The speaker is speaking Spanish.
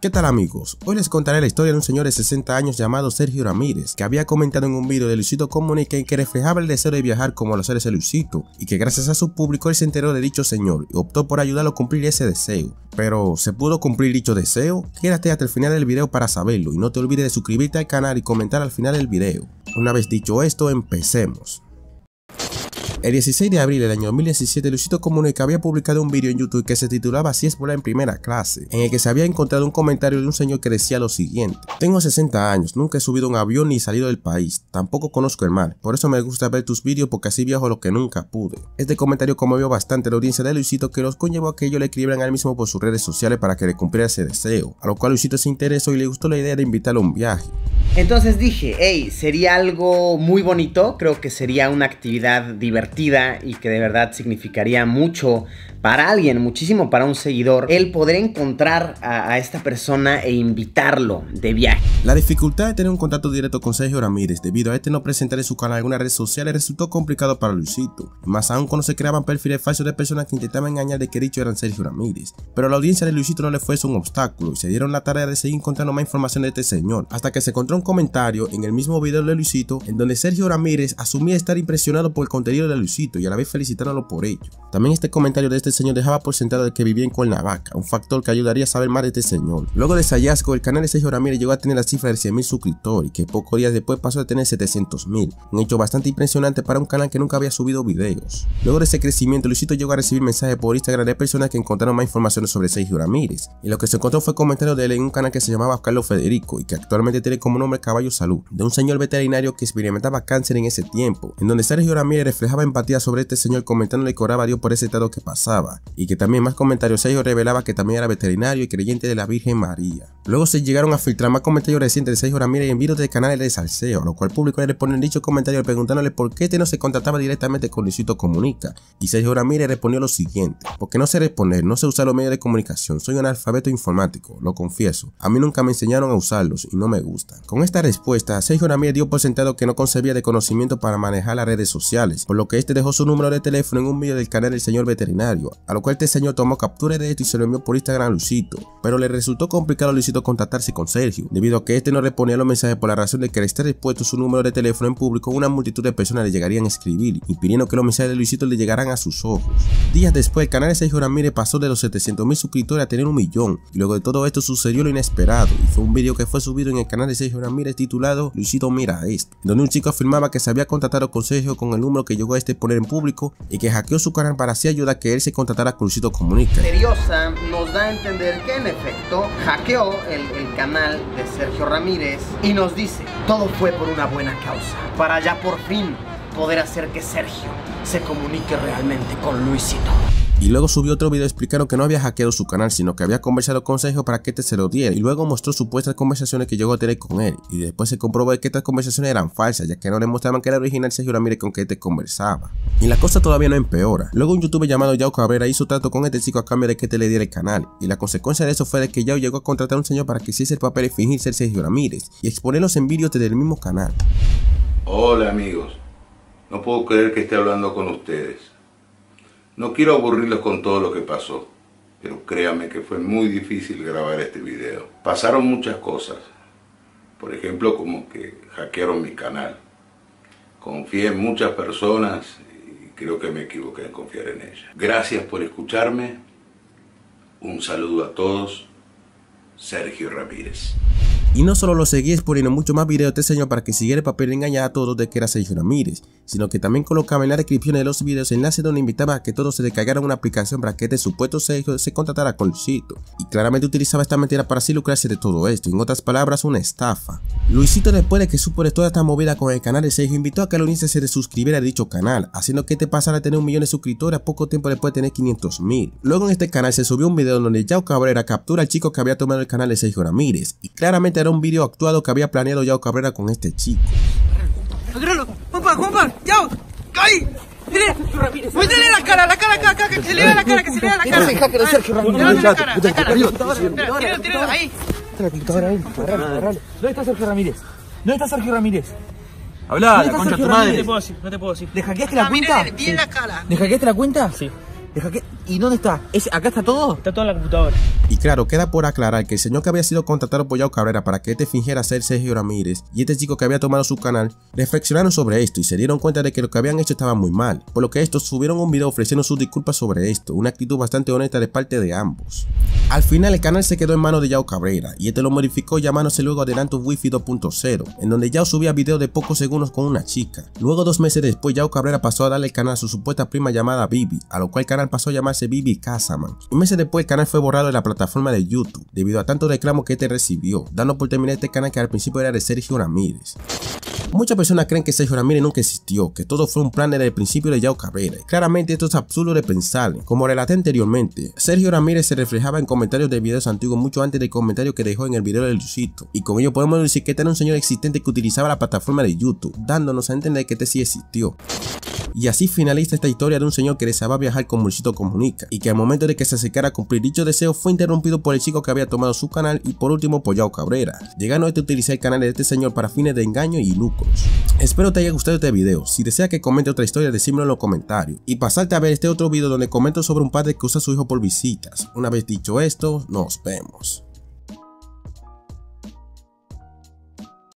¿Qué tal amigos? Hoy les contaré la historia de un señor de 60 años llamado Sergio Ramírez, que había comentado en un video de Luisito Comunica en que reflejaba el deseo de viajar como los seres de Luisito, y que gracias a su público él se enteró de dicho señor y optó por ayudarlo a cumplir ese deseo. Pero, ¿se pudo cumplir dicho deseo? Quédate hasta el final del video para saberlo y no te olvides de suscribirte al canal y comentar al final del video. Una vez dicho esto, empecemos. El 16 de abril del año 2017, Luisito Comunica había publicado un video en YouTube que se titulaba Así es volar en primera clase, en el que se había encontrado un comentario de un señor que decía lo siguiente: tengo 60 años, nunca he subido un avión ni salido del país, tampoco conozco el mar, por eso me gusta ver tus vídeos porque así viajo lo que nunca pude. Este comentario conmovió bastante a la audiencia de Luisito, que los conllevó a que ellos le escribieran a él mismo por sus redes sociales para que le cumpliera ese deseo, a lo cual Luisito se interesó y le gustó la idea de invitarlo a un viaje. Entonces dije, hey, sería algo muy bonito, creo que sería una actividad divertida y que de verdad significaría mucho para alguien, muchísimo para un seguidor, el poder encontrar a esta persona e invitarlo de viaje. La dificultad de tener un contacto directo con Sergio Ramírez debido a no presentar en su canal alguna red social resultó complicado para Luisito, más aún cuando se creaban perfiles falsos de personas que intentaban engañar de que dicho eran Sergio Ramírez. Pero a la audiencia de Luisito no le fue eso un obstáculo y se dieron la tarea de seguir encontrando más información de este señor, hasta que se encontró un comentario en el mismo video de Luisito en donde Sergio Ramírez asumía estar impresionado por el contenido de Luisito y a la vez felicitándolo por ello. También este comentario de este señor dejaba por sentado de que vivía en Cuernavaca, un factor que ayudaría a saber más de este señor. Luego de ese hallazgo, el canal de Sergio Ramírez llegó a tener la cifra de 100.000 suscriptores y que pocos días después pasó a tener 700.000, un hecho bastante impresionante para un canal que nunca había subido videos. Luego de ese crecimiento, Luisito llegó a recibir mensajes por Instagram de personas que encontraron más información sobre Sergio Ramírez, y lo que se encontró fue comentarios de él en un canal que se llamaba Carlos Federico y que actualmente tiene como nombre Caballo Salud, de un señor veterinario que experimentaba cáncer en ese tiempo, en donde Sergio Ramírez reflejaba empatía sobre este señor comentándole que oraba a Dios por ese estado que pasaba, y que también más comentarios Sergio revelaba que también era veterinario y creyente de la Virgen María. Luego se llegaron a filtrar más comentarios recientes de Sergio Ramírez en videos del canal de Salseo, a lo cual el público le respondió en dicho comentario preguntándole por qué no se contactaba directamente con Luisito Comunica, y Sergio Ramírez respondió lo siguiente: porque no sé responder, no sé usar los medios de comunicación, soy un analfabeto informático, lo confieso, a mí nunca me enseñaron a usarlos y no me gustan. Con esta respuesta, Sergio Ramírez dio por sentado que no concebía de conocimiento para manejar las redes sociales, por lo que este dejó su número de teléfono en un video del canal del señor veterinario, a lo cual este señor tomó captura de esto y se lo envió por Instagram a Luisito, pero le resultó complicado a Luisito contactarse con Sergio, debido a que este no respondía a los mensajes por la razón de que al estar expuesto su número de teléfono en público, una multitud de personas le llegarían a escribir, impidiendo que los mensajes de Luisito le llegaran a sus ojos. Días después, el canal de Sergio Ramírez pasó de los 700.000 suscriptores a tener 1 millón, y luego de todo esto sucedió lo inesperado, y fue un video que fue subido en el canal de Sergio Ramírez titulado Luisito mira esto, donde un chico afirmaba que se había contactado con Sergio con el número que llegó a poner en público y que hackeó su canal para así ayudar a que él se contactara con Luisito Comunica. Misteriosa nos da a entender que en efecto hackeó el canal de Sergio Ramírez y nos dice: todo fue por una buena causa, para ya por fin poder hacer que Sergio se comunique realmente con Luisito. Y luego subió otro video explicando que no había hackeado su canal, sino que había conversado con Sergio para que se lo diera, y luego mostró supuestas conversaciones que llegó a tener con él, y después se comprobó que estas conversaciones eran falsas, ya que no le mostraban que era original Sergio Ramírez con que conversaba. Y la cosa todavía no empeora. Luego un youtuber llamado Yao Cabrera hizo trato con este chico a cambio de que le diera el canal, y la consecuencia de eso fue de que Yao llegó a contratar a un señor para que hiciese el papel y fingir ser Sergio Ramírez, y exponerlos en vídeos desde el mismo canal. Hola amigos, no puedo creer que esté hablando con ustedes. No quiero aburrirlos con todo lo que pasó, pero créanme que fue muy difícil grabar este video. Pasaron muchas cosas, por ejemplo como que hackearon mi canal. Confié en muchas personas y creo que me equivoqué en confiar en ellas. Gracias por escucharme, un saludo a todos, Sergio Ramírez. Y no solo lo seguía exponiendo mucho más videos de este señor para que siguiera el papel de engañar a todos de que era Sergio Ramírez, sino que también colocaba en la descripción de los videos enlaces donde invitaba a que todos se descargaran una aplicación para que este supuesto Sergio se contactara con Luisito, y claramente utilizaba esta mentira para así lucrarse de todo esto, en otras palabras una estafa. Luisito, después de que supo de toda esta movida con el canal de Sergio, invitó a que la audiencia se suscribiera a dicho canal, haciendo que pasara a tener 1 millón de suscriptores a poco tiempo después de tener 500.000. Luego en este canal se subió un video donde Yao Cabrera captura al chico que había tomado el canal de Sergio Ramírez, y claramente era un video actuado que había planeado Yao Cabrera con este chico. Agárralo, Juanpa, Yao, ¡ay! Muéstrale la cara, que se le vea la cara, que se le vea la cara. Es el hacker de Sergio Ramírez. La cara, tíralo ahí. Está la computadora ahí, agarralo. ¿Dónde está Sergio Ramírez? ¿Dónde está Sergio Ramírez? Habla, la concha de tu madre. No te puedo decir. ¿Le hackeaste la cuenta? Mire bien la cara. ¿Le hackeaste la cuenta? Sí. ¿Le hackeaste? ¿Y dónde está? ¿Acá está todo? Está todo en la computadora. Y claro, queda por aclarar que el señor que había sido contratado por Yao Cabrera para que este fingiera ser Sergio Ramírez y este chico que había tomado su canal reflexionaron sobre esto y se dieron cuenta de que lo que habían hecho estaba muy mal, por lo que estos subieron un video ofreciendo sus disculpas sobre esto, una actitud bastante honesta de parte de ambos. Al final el canal se quedó en manos de Yao Cabrera y este lo modificó llamándose luego Adelanto Wi-Fi 2.0, en donde Yao subía videos de pocos segundos con una chica. Luego 2 meses después Yao Cabrera pasó a darle el canal a su supuesta prima llamada Bibi, a lo cual el canal pasó a llamarse Bibi Casaman. Y meses después el canal fue borrado de la plataforma de YouTube debido a tanto reclamo que este recibió, dando por terminar este canal que al principio era de Sergio Ramírez. Muchas personas creen que Sergio Ramírez nunca existió, que todo fue un plan desde el principio de Yao Cabrera. Claramente esto es absurdo de pensar. Como relaté anteriormente, Sergio Ramírez se reflejaba en comentarios de videos antiguos mucho antes del comentario que dejó en el video del Luisito, y con ello podemos decir que este era un señor existente que utilizaba la plataforma de YouTube, dándonos a entender que este sí existió. Y así finaliza esta historia de un señor que deseaba viajar con Luisito Comunica y que al momento de que se acercara a cumplir dicho deseo fue interrumpido por el chico que había tomado su canal y por último por Yao Cabrera, llegando a utilizar el canal de este señor para fines de engaño y lucros. Espero te haya gustado este video. Si desea que comente otra historia, decímelo en los comentarios y pasarte a ver este otro video donde comento sobre un padre que usa a su hijo por visitas. Una vez dicho esto, nos vemos.